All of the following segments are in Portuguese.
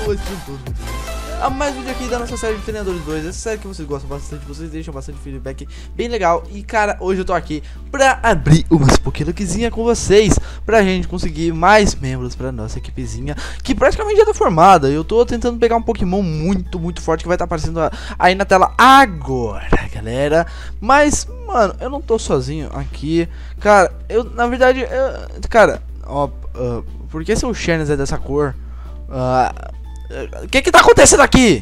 pessoas, sejam todos muito bem-vindos a mais um vídeo aqui da nossa série de Treinadores 2. Essa série que vocês gostam bastante, vocês deixam bastante feedback bem legal. E cara, hoje eu tô aqui pra abrir umas Pokéluckzinha com vocês, pra gente conseguir mais membros pra nossa equipezinha, que praticamente já tá formada. Eu tô tentando pegar um Pokémon muito forte, que vai estar aparecendo aí na tela agora, galera. Mas, mano, eu não tô sozinho aqui. Cara, na verdade, cara, ó, por que seu Shannon é dessa cor? O que tá acontecendo aqui?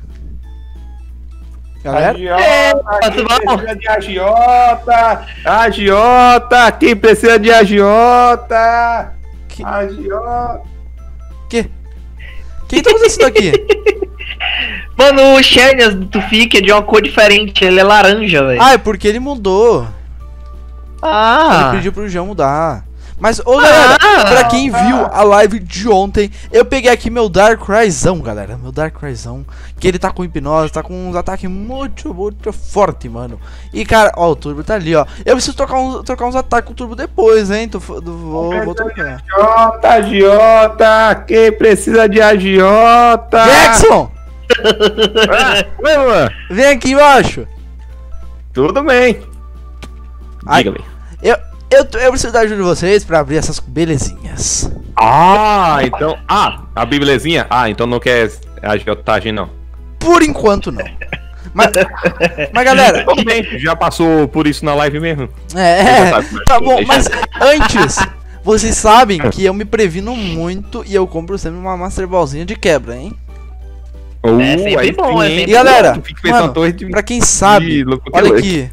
Galera? Precisa de agiota! Agiota! Quem precisa de agiota? Agiota! Que tá acontecendo aqui? Mano, o Shernias do Tufik é de uma cor diferente, ele é laranja, velho. Ah, é porque ele mudou. Ele pediu pro João mudar. Mas, ô galera, pra quem viu a live de ontem, eu peguei aqui meu Darkrai'zão, galera. Meu Darkrai'zão, que ele tá com hipnose, tá com uns ataques muito forte, mano. E cara, ó, o turbo tá ali, ó. Eu preciso trocar uns ataques com o turbo depois, hein. Vou trocar. Agiota! Quem precisa de agiota? Jackson! Oi, mano. Vem aqui embaixo. Tudo bem. Diga-me. Eu preciso da ajuda de vocês pra abrir essas belezinhas. Então... a belezinha? Então não quer agiotagem, não. Por enquanto, não. Mas galera... Tudo bem, já passou por isso na live mesmo. Tá bom, mas antes... Vocês sabem que eu me previno muito e eu compro sempre uma Master Ballzinha de quebra, hein? É sempre bom, E galera, mano, pra quem sabe, olha aqui.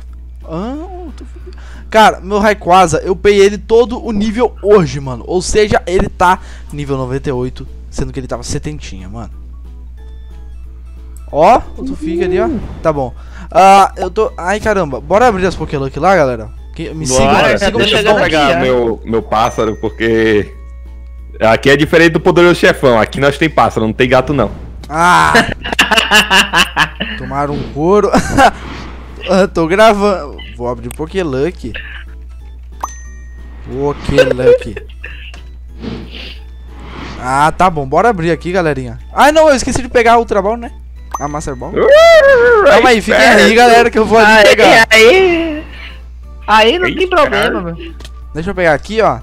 Cara, meu Rayquaza, eu peguei ele todo o nível hoje, mano. Ou seja, ele tá nível 98, sendo que ele tava 70, mano. Ó, o Tufik ali, ó. Tá bom. Eu tô... Ai, caramba. Bora abrir as Pokéluck lá, galera. Me sigam. Deixa eu só pegar meu pássaro, porque... Aqui é diferente do Poderoso Chefão. Aqui nós tem pássaro, não tem gato, não. Tomaram um couro. Tô gravando. Vou abrir o Pokéluck. Tá bom, bora abrir aqui, galerinha. Não, eu esqueci de pegar a Ultra Ball, né? A Master Ball. Calma aí, fiquem aí, galera, que eu vou ali pegar. Aí não tem problema, mano. Deixa eu pegar aqui, ó.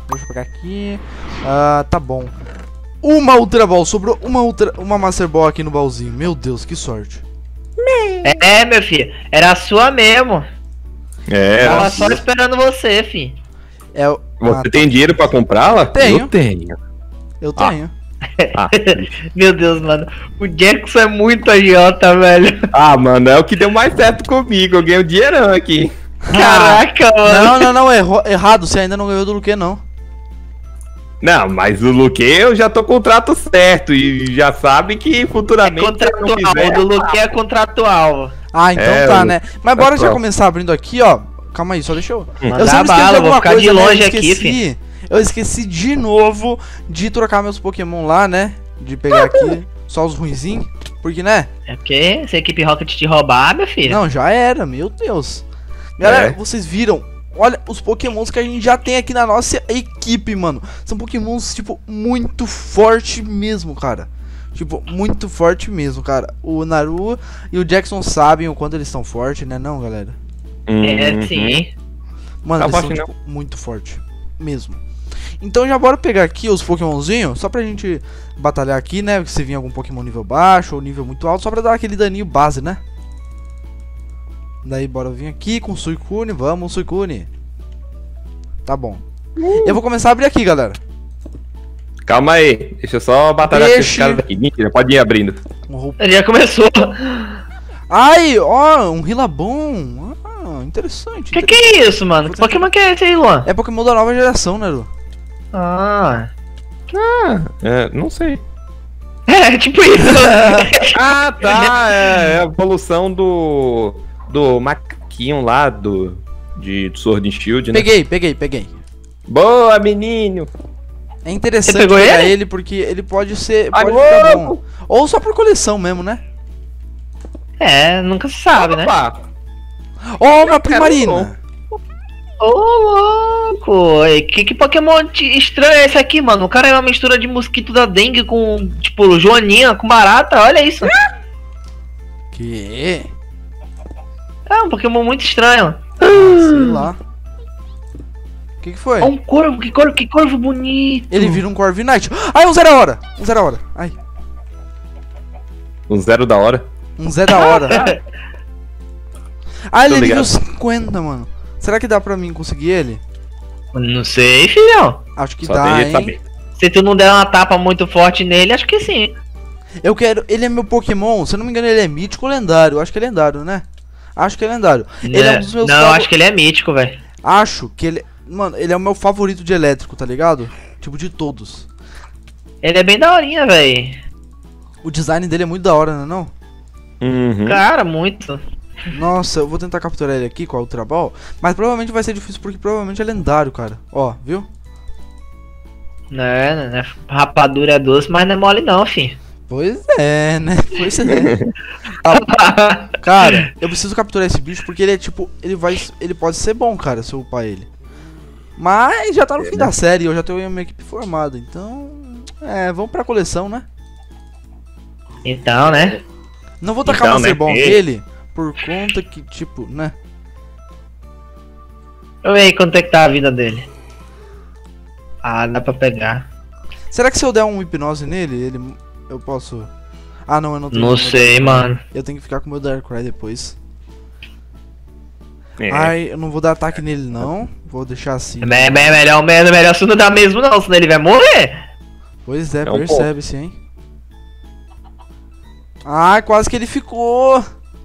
Tá bom. Uma Ultra Ball, sobrou uma Master Ball aqui no baúzinho. Meu Deus, que sorte. Meu filho, era a sua mesmo. Tava só esperando você, filho. Você tem dinheiro pra comprá-la? Tenho. Eu tenho. Meu Deus, mano. O Jackson é muito agiota, velho. Mano, é o que deu mais certo comigo. Eu ganhei um dinheirão aqui. Caraca, mano. Não, errado. Você ainda não ganhou do Luque, não. Não, mas o Luque eu já tô com o contrato certo e já sabe que futuramente... O do Luque é contratual. Então tá, né? Mas bora já começar abrindo aqui, ó. Calma aí, só deixa eu... Vou ficar de longe aqui, filho. Eu esqueci de novo de trocar meus Pokémon lá, né? De pegar aqui só os ruinzinhos. Porque, né? É porque se a equipe Rocket te roubar, meu filho. Não, já era, meu Deus. Galera, vocês viram? Olha os Pokémons que a gente já tem aqui na nossa equipe, mano. São Pokémons, tipo, muito forte mesmo, cara. Tipo, muito forte mesmo, cara. O Naru e o Jackson sabem o quanto eles são fortes, né não, galera? Sim. Mano, eles são, tipo, muito forte mesmo. Então já bora pegar aqui os Pokémonzinhos, só pra gente batalhar aqui, né? Se vir algum Pokémon nível baixo ou nível muito alto, só pra dar aquele daninho base, né? Daí bora vir aqui com o Suicune, vamos Suicune. Tá bom. Eu vou começar a abrir aqui, galera. Calma aí, deixa eu só batalhar com esse cara daqui. Mentira, pode ir abrindo. Ele já começou. Um Rillaboom. Interessante. Que é isso, mano? Que Pokémon que é esse aí, Luan? É Pokémon da nova geração, né, Lu? Não sei. Tipo isso. Tá, é a evolução do macaquinho lá de Sword and Shield, né? Peguei. Boa, menino! É interessante pegar ele porque ele pode ser... Pode ficar bom. Ou só por coleção mesmo, né? Nunca se sabe, né? Uma Primarina! louco. Que Pokémon estranho é esse aqui, mano? O cara é uma mistura de mosquito da dengue com, tipo, joaninha com barata. Olha isso. Que? É um Pokémon muito estranho. Sei lá. O que foi? É um corvo, que corvo bonito. Ele vira um Corviknight. Ai, um Zero Hora. Um Zero Hora. Ai. Um 0 da hora. Um Zé da hora. Ah, ele é nível ligado. 50, mano. Será que dá pra mim conseguir ele? Não sei, filhão. Acho que Só dá, tem hein? jeito de saber. Se tu não der uma tapa muito forte nele, acho que sim. Eu quero... Ele é meu Pokémon. Se eu não me engano, ele é mítico ou lendário. Acho que é lendário, né? Acho que é lendário. Ele é um dos meus Não, acho que ele é mítico, velho. Acho que ele... Mano, ele é o meu favorito de elétrico, tá ligado? Tipo, de todos. Ele é bem daorinha, velho. O design dele é muito da hora, não é não? Uhum. Cara, muito. Nossa, eu vou tentar capturar ele aqui com a Ultra Ball. Mas provavelmente vai ser difícil porque provavelmente é lendário, cara. Ó, viu? Né? Rapadura é doce, mas não é mole não, fi. Pois é, né? Pois é. Cara, eu preciso capturar esse bicho porque ele é tipo... Ele pode ser bom, cara, se eu upar ele. Mas já tá no fim da série, eu já tenho minha equipe formada. Então... vamos pra coleção, né? Então, né? Não vou tacar Então, Master né? Ball nele, por conta que, tipo, né? Deixa eu ver aí quanto é que tá a vida dele. Ah, dá pra pegar. Será que se eu der um hipnose nele, eu posso... Ah, não, eu não tenho. Não sei, mano. Eu tenho que ficar com o meu Darkrai depois. É. Ai, eu não vou dar ataque nele, não. Vou deixar assim. É melhor se não dá mesmo não, senão ele vai morrer. Pois é, É um percebe-se, hein? Ai, quase que ele ficou.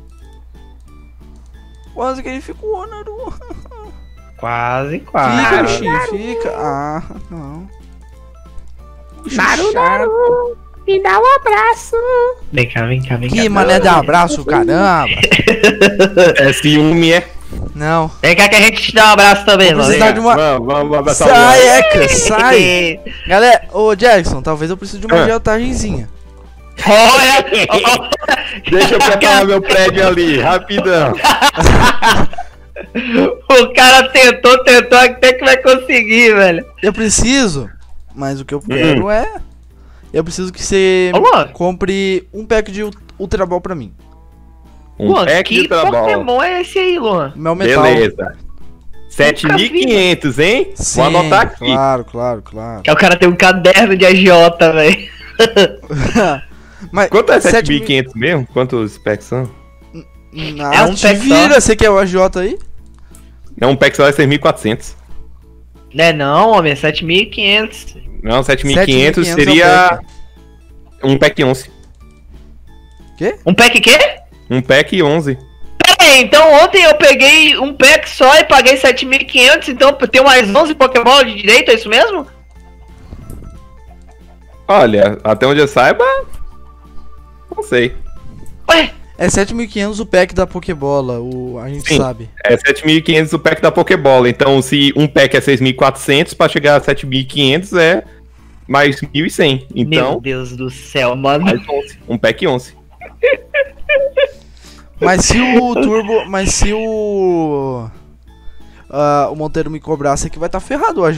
Quase que ele ficou, Naru. Quase. Fica, bichinho, fica. Ah, não. Bicho Naru, chato. Naru, me dá um abraço. Vem cá. Que mané de abraço, caramba. É ciúme, é? Não. Vem cá que a gente te dá um abraço também, Vou mano. precisar de uma... Vamos abraçar Sai, o Eca, sai. Galera, ô Jackson, talvez eu precise de uma agiotagem. Olha! Deixa eu preparar meu prédio ali, rapidão. O cara tentou, até que vai conseguir, velho. Eu preciso, mas o que eu quero é... Eu preciso que você Ô, Luan. compre um pack de Ultra Ball pra mim. Um Luan, pack que de trabalho. Pokémon é esse aí, Luan? Mel Metal. Beleza. 7.500, hein? Sim, Vou anotar aqui. Claro. Que o cara tem um caderno de agiota, velho. Mas Quanto é 7.000? 7.500 mesmo? Quantos packs são? Ah, um te pack só. vira, você quer o agiota aí? É um pack só é 6.400. Não, homem, é 7.500. Não, 7.500 7.500 seria um pack 11. Um pack quê? Um pack 11. Pera aí, então ontem eu peguei um pack só e paguei 7.500, então tem mais 11 Pokémon de direito, é isso mesmo? Olha, até onde eu saiba, não sei. Ué, É 7.500 o pack da Pokébola, a gente Sim. sabe. É 7.500 o pack da Pokébola. Então, se um pack é 6.400, pra chegar a 7.500 é mais 1.100. meu Então, Deus do céu, mano. mais 11. Um pack 11. Mas se o Turbo... Mas se o... o Monteiro me cobrasse aqui, vai estar ferrado o AJ.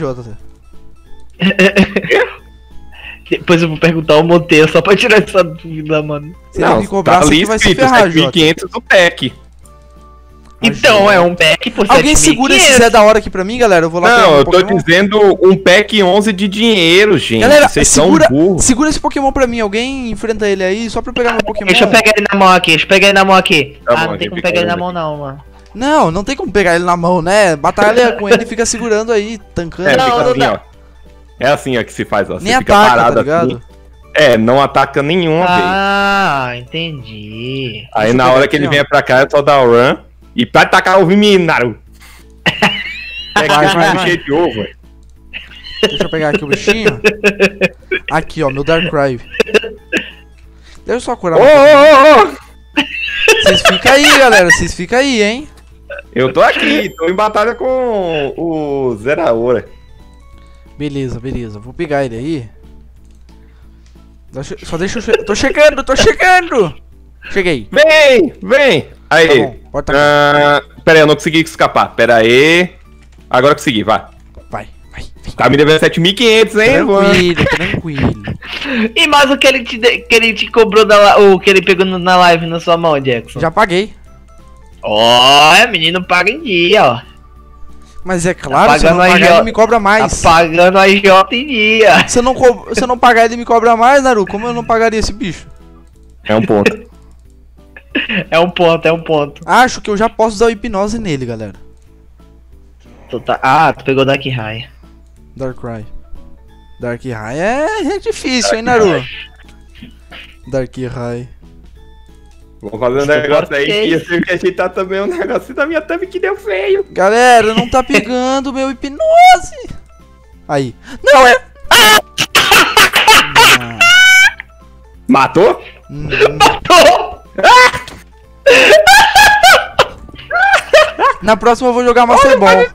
Depois eu vou perguntar ao Monteiro só pra tirar essa dúvida, mano. Se ele me cobrasse aqui, vai se ferrar, Jota. 7.500 o pack. Então é um pack por 7.500. Alguém segura esse Zé da hora aqui pra mim, galera? Eu vou lá pegar Não, meu eu tô Pokémon. dizendo um pack 11 de dinheiro, gente. Galera, Vocês segura, são burros. segura esse Pokémon pra mim. Alguém enfrenta ele aí só pra eu pegar meu Pokémon. Deixa eu pegar ele na mão aqui, Tá bom, não tem aqui, como fica pegar ele na ele mão não, mano. Não tem como pegar ele na mão, né? Batalha com ele e fica segurando aí, tancando. É, Não, fica não assim, dá. ó. É assim, ó, que se faz, ó. Nem Você fica ataca, parado tá ligado? assim. É, não ataca nenhuma vez. Ah, entendi. Aí deixa eu na pegar hora que aqui, ele ó. vem pra cá, é só dar o run. E pra atacar o Viminaru. É Vai, que vai, eu vai. cheio de ovo, velho. Deixa eu pegar aqui o bichinho. Aqui, ó, meu Darkrai. Deixa eu só curar. Ô, ô, ô! Vocês ficam aí, galera. Vocês ficam aí, hein? Eu tô aqui, tô em batalha com o Zeraora. Beleza. Vou pegar ele aí. Só deixa eu... Tô chegando! Cheguei. Vem! Aí. Tá bom, pode tacar. Pera aí, eu não consegui escapar. Pera aí. Agora consegui, vai. Tá me devendo 7.500, hein, Luan? Tranquilo. E mais o que ele te cobrou, o que ele pegou na live na sua mão, Jackson? Já paguei. Ó, menino paga em dia, ó. Mas é claro, Tá se eu não pagando pagar, a ele me cobra mais. Tá pagando a J em dia. Se eu não pagar, ele me cobra mais, Naru. Como eu não pagaria esse bicho? É um ponto. É um ponto. Acho que eu já posso dar hipnose nele, galera. Tu pegou Dark High. Darkrai. Darkrai é difícil, hein, Naru? Darkrai. Vou fazer um negócio aí que eu sei que ajeitar também um negócio da minha thumb que deu feio. Galera, não tá pegando meu hipnose. Aí. Não é. Ah. Matou? Matou! Na próxima eu vou jogar Master Ball.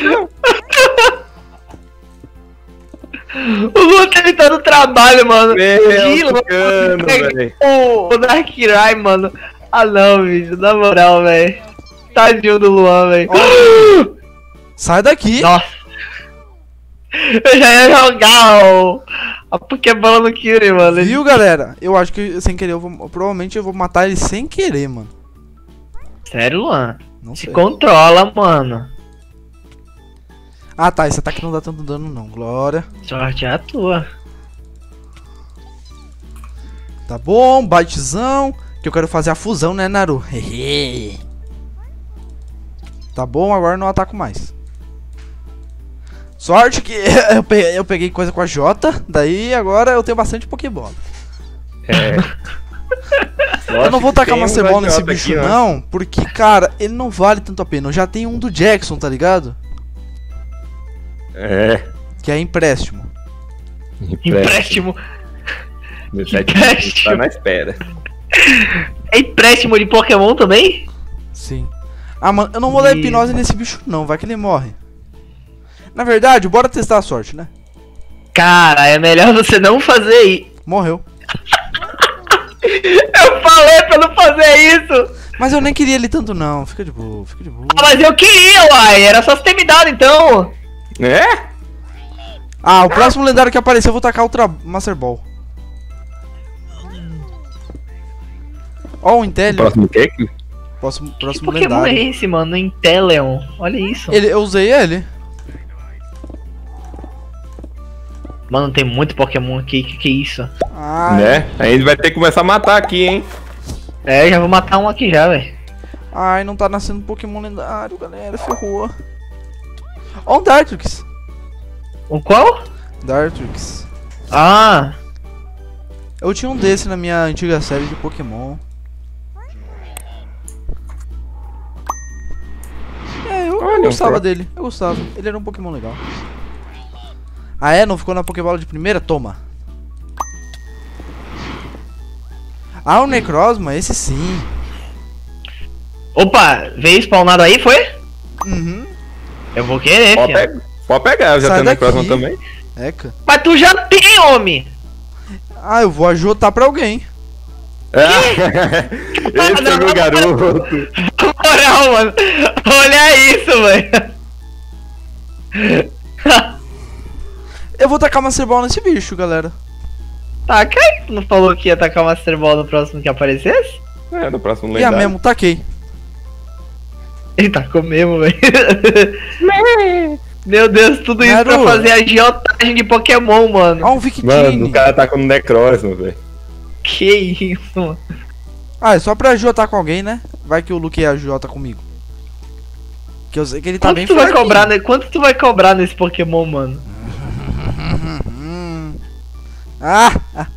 O Luan ele tá no trabalho, mano. Velho. O Dark Rai, mano. Ah não, bicho, na moral, velho. Tadinho do Luan, velho. Sai daqui. Nossa. Eu já ia jogar a Pokébola no Kyrie, mano. Viu, galera? Eu acho que sem querer, provavelmente eu vou matar ele sem querer, mano. Sério, Luan? Não Se sei. controla, mano. Ah, tá. Esse ataque não dá tanto dano, não. Glória. Sorte é a tua. Tá bom, batezão. Que eu quero fazer a fusão, né, Naru? Tá bom, agora não ataco mais. Sorte que eu peguei coisa com a Jota. Daí agora eu tenho bastante Pokébola. Eu não vou tacar Master Ball nesse bicho, aqui, não. Porque, cara, ele não vale tanto a pena. Eu já tenho um do Jackson, tá ligado? É. Que é empréstimo. Empréstimo. Tá na espera. É empréstimo de Pokémon também? Sim. Ah, mano, eu não vou dar hipnose nesse bicho, não. Vai que ele morre. Na verdade, bora testar a sorte, né? Cara, é melhor você não fazer isso. Morreu. Eu falei pra não fazer isso. Mas eu nem queria ele tanto, não. Fica de boa, fica de boa. Ah, mas eu queria, uai. Era só você ter me dado, então. É? Ah, o próximo lendário que aparecer eu vou tacar Ultra Master Ball. Ó, o Inteleon. Próximo quê? Próximo Que Pokémon é lendário. esse, mano? Inteleon. Olha isso. Eu usei ele. Mano, tem muito Pokémon aqui. Que é isso? Ai, Né? A gente vai ter que começar a matar aqui, hein? É, já vou matar um aqui já, velho. ai, não tá nascendo Pokémon lendário, galera. Ferrou. Ó, um Dartrix. O qual? Dartrix. Ah, Eu tinha um desse na minha antiga série de Pokémon. É, eu Olha, gostava um dele. Eu gostava. Ele era um Pokémon legal. Ah, é? Não ficou na Pokébola de primeira? Toma. Ah, o Necrozma, esse sim. opa, veio spawnado aí, foi? Uhum. Eu vou querer, filho. Pode pegar, eu já Sai tenho daqui. Necrozma também. Eca. Mas tu já tem, homem. Ah, eu vou ajotar pra alguém. Esse é meu garoto. Na moral, mano. Olha isso, velho. Eu vou tacar Master Ball nesse bicho, galera. Tá, quem não falou que ia atacar o Master Ball no próximo que aparecesse? É, no próximo E a lendário. mesmo, taquei. Ele tacou mesmo, velho. Meu Deus, tudo isso Naru. pra fazer a agiotagem de Pokémon, mano. Ah, um Mano, Victini. o cara tá com Necrozma, velho. Que isso, mano. Ah, é só pra ajotar com alguém, né? Vai que o Luke ajota comigo. Que eu sei que ele tá bem Quanto tu vai fraquinho. cobrar, quanto tu vai cobrar nesse Pokémon, mano? Ah!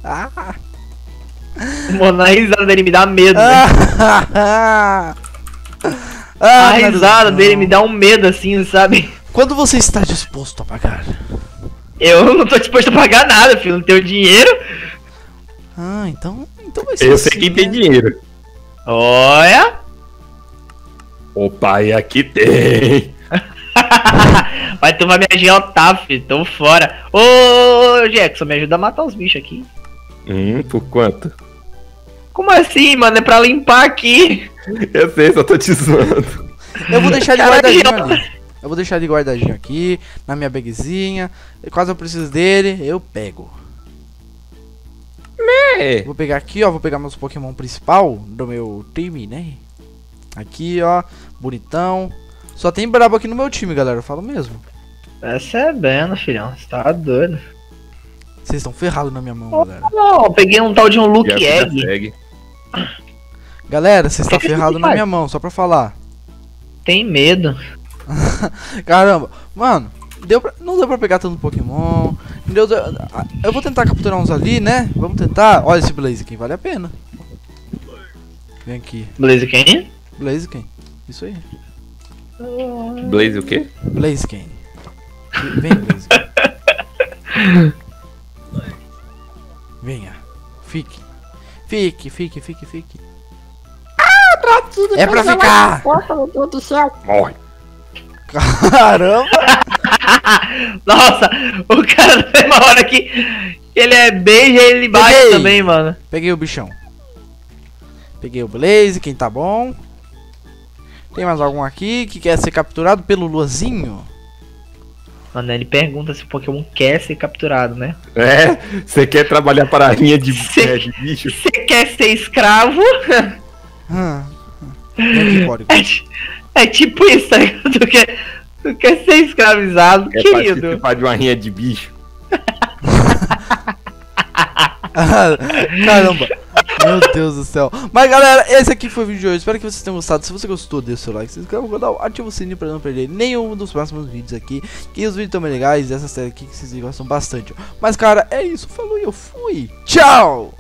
Mano, a risada dele me dá medo, velho. Ah! A Naruzão. risada dele me dá um medo, assim, sabe? Quando você está disposto a pagar? Eu não tô disposto a pagar nada, filho. Não tenho dinheiro. Ah, então vai ser Eu assim, sei quem né? tem dinheiro. Olha. Opa, e aqui tem. Vai, tu vai me agiotar, filho. Tô fora. Ô, Jackson, me ajuda a matar os bichos aqui. Por quanto? Como assim, mano? É pra limpar aqui. Eu sei, só tô te zoando. Eu vou deixar ele Cara, guardadinho agiota. ali. Eu vou deixar ele guardadinho aqui, na minha bagzinha. E caso eu precise dele, eu pego. Vou pegar aqui, ó. Vou pegar meus Pokémon principal do meu time, né? Aqui, ó. Bonitão. Só tem brabo aqui no meu time, galera. Eu falo mesmo. Percebendo, filhão. Você tá doido. Vocês estão ferrados na minha mão, galera. Não, peguei um tal de um Luke Egg. Galera, vocês estão que ferrados você na faz? minha mão, só pra falar. Tem medo. Caramba, mano, não deu pra pegar tanto Pokémon. Eu vou tentar capturar uns ali, né? Vamos tentar. Olha esse Blaziken, vale a pena. Vem aqui. Blaziken? Blaziken, isso aí. Blaze o quê? Blaziken. Vem, Blaziken. Venha. Fique. Fique. É pra ficar! Porra, meu Deus do céu. Morre. Caramba! Nossa, o cara tem uma hora que ele é beijo e ele bate Peguei. também, mano. Peguei o bichão. Peguei o Blaziken, tá bom. Tem mais algum aqui que quer ser capturado pelo Luazinho? Mano, ele pergunta se o Pokémon quer ser capturado, né? É, você quer trabalhar para a linha de bicho? Você quer ser escravo? Vem aqui, código. É tipo isso, tá ligado? Tu quer ser escravizado, É querido. participar de uma rinha de bicho. Caramba. Meu Deus do céu. Mas galera, esse aqui foi o vídeo de hoje. Espero que vocês tenham gostado. Se você gostou, deixa o seu like, se inscreva no canal, ativa o sininho pra não perder nenhum dos próximos vídeos aqui. Que os vídeos estão bem legais. Essa série aqui que vocês gostam bastante. Mas cara, é isso. Falou e eu fui. Tchau!